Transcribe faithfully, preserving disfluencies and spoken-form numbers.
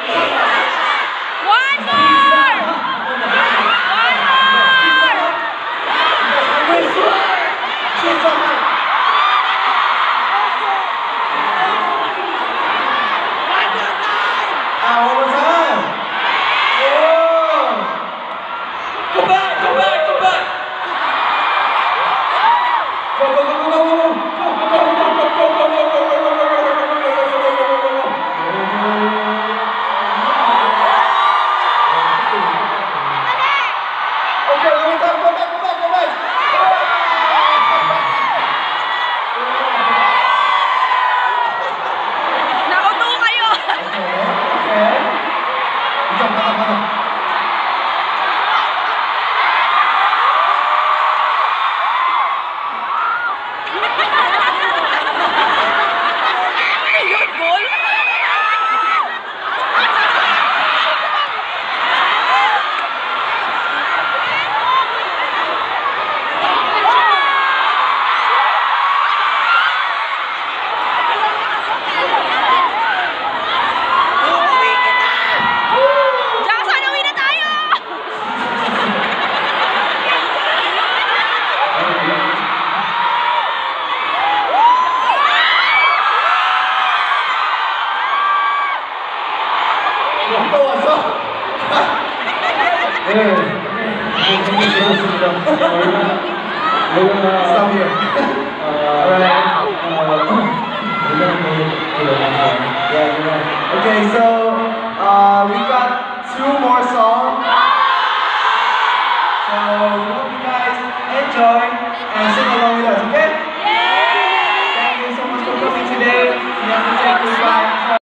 One more! One more! Ah, one more time. Oh. Come back, come back, come back. Go, go, go, go, go, go, go. Go, go, go, go, go, go, go, go, go, go, go, go, go, go, go, go, go, go. Okay, one more time. Go back, go back, go back. Nauto kayo! Okay. Ikaw, baka, baka. Yun, goal? Jackson, uwi na tayo! Waktu wasok. Eh, stop here. Alright. Okay, so